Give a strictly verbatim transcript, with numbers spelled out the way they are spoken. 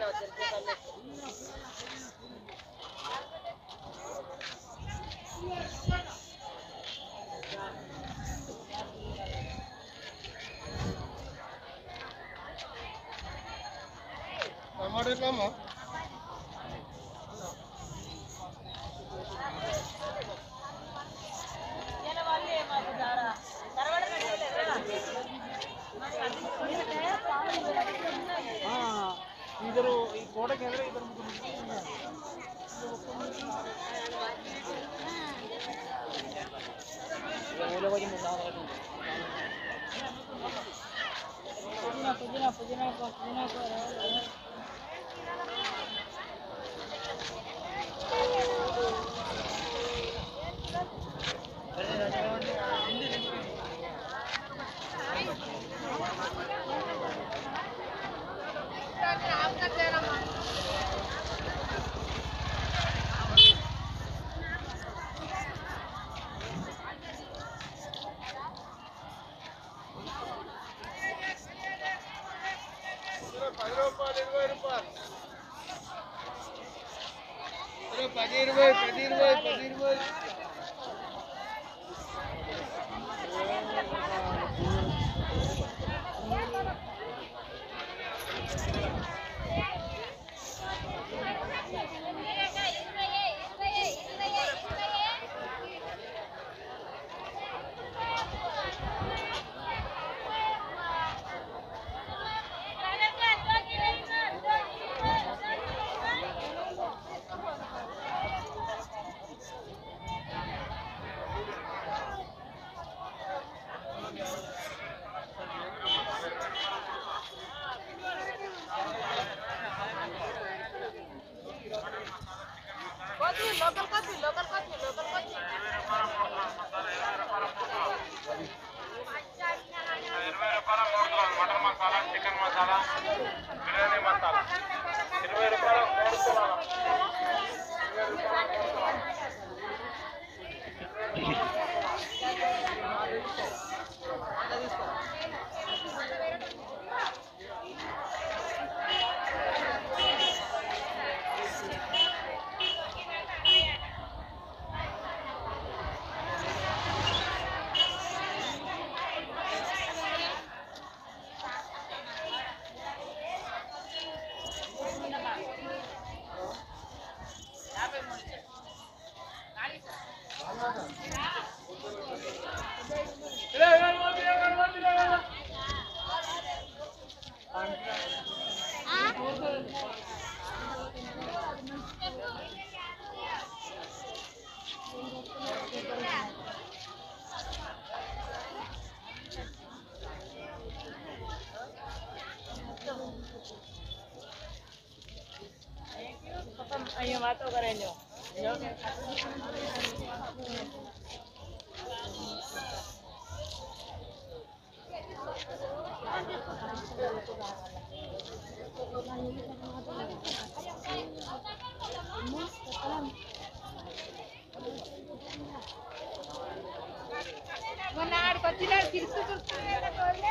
टमाटर कम है इधर गोड़ के अंदर इधर पुदीना पुदीना पुदीना को पुदीना को पदी रुपये पदी रुपये पदी रुपये local coffee local coffee local coffee ఇరవై రూపాయల మూడు మటన్ మసాలా చికెన్ మసాలా బిర్యానీ మసాలా ఇరవై రూపాయల మూడు తులాలు ఇరవై రూపాయల మూడు తులాలు અહીંયા વાતો કરે લ્યો మొన్న ఆడికి వచ్చినాడు తిరుగు